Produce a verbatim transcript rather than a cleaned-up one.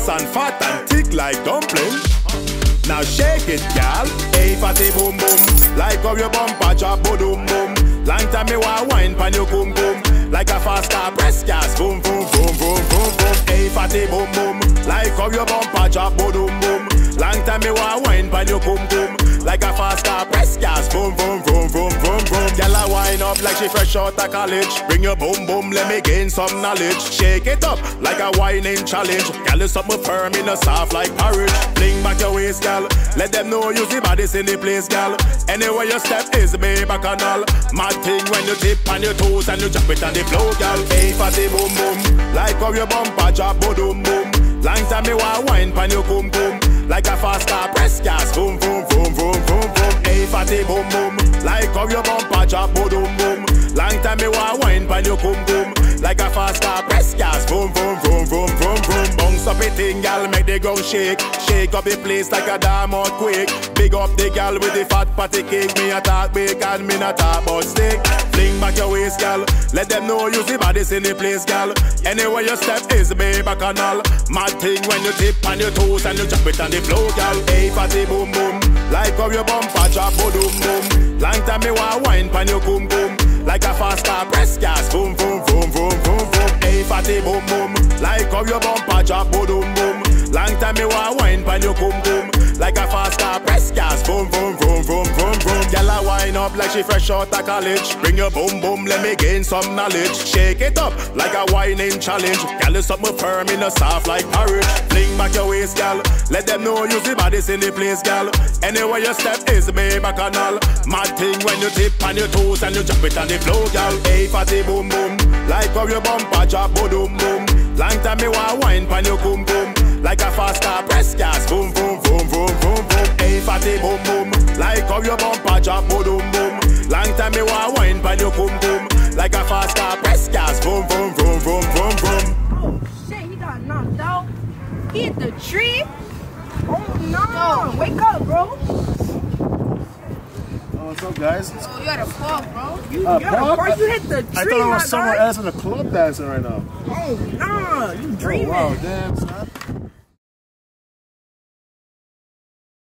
nice and fat and thick like dumpling. Now shake it, gal. Hey, fatty boom boom. Like how your bumper drop, boom boom. Long time me want wine pan your boom boom. Like a fast car press gas, boom boom boom boom boom boom. Hey, fatty boom boom. Like how your bumper drop, boom boom. Long time me want wine pan your boom boom. Like a fast car press gas, boom boom boom boom boom boom. Gyal a wine up like she fresh out of college. Bring your boom boom, let me gain some knowledge. Shake it up like a whining challenge. Gyal is something firm in a soft like Parry. Fling back your waist, gyal. Let them know you see bodies in the place, gyal. Anywhere you step is me back and all. Mad thing when you tip on your toes and you drop it on the floor, gyal. Hey, fatty boom boom. Like how your bumper drop, boom boom. Long time me want wine pan your boom boom. Like a fast car press gas, boom boom boom boom boom boom. Hey, fatty boom boom. Like how your bumper drop, boom boom. Long time me want wine pan your boom boom. Like a fast car press gas, boom boom boom boom boom boom. Bounce up a thing, gal, make the ground shake. Shake up the place like a damn earthquake. Big up the gal with the fat patty cake. Me a talk big and me not talk about steak. Fling back your waist, gal. Let them know you see bodies in the place, gal. Anywhere you step is me back and all. Mad thing when you tip on your toes and you drop it on the floor, gal. Hey, fatty boom boom. Like how your bumper drop, boom boom. Long time me want wine pan your boom boom. Like a fast car press gas, boom boom boom boom boom boom. Hey, fatty boom boom. Like how your bumper drop, boom boom. Long time me want wine pan your boom boom. Like a fast car press gas, boom boom boom boom boom boom. Gyal a wine up like she fresh out of college. Bring your boom boom, let me gain some knowledge. Shake it up like a whining challenge. Gyal is something firm in a soft like Parry. Fling back your waist, gyal. Let them know you see bodies in the place, gyal. Anywhere you step is me back and all. Mad thing when you tip on your toes and you drop it on the floor, gyal. Hey, fatty boom boom. Like how your bumper drop, boom boom. Long time me want wine pan your boom boom. Like a fast car press gas, boom boom boom boom boom boom. Hey, fatty boom boom. Like how your bumper drop, boom boom. Long time me want wine pan your boom boom. Like a fast car press gas, boom boom boom boom boom boom. Oh shit, he got knocked out. He hit the tree. Oh no! Yo, wake up, bro. What's up, guys? Oh, you had a fall, bro. You, uh, you had a fall. You hit the tree. I thought I was somewhere guy. else in the club dancing right now. Oh, nah. You dreaming. Oh, wow, damn, son.